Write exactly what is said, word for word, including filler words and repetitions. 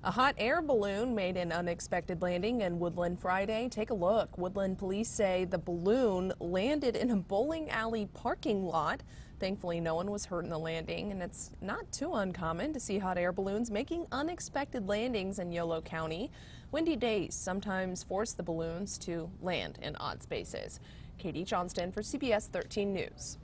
A hot air balloon made an unexpected landing in Woodland Friday. Take a look. Woodland police say the balloon landed in a bowling alley parking lot. Thankfully, no one was hurt in the landing, and it's not too uncommon to see hot air balloons making unexpected landings in Yolo County. Windy days sometimes force the balloons to land in odd spaces. Katie Johnston for C B S thirteen News.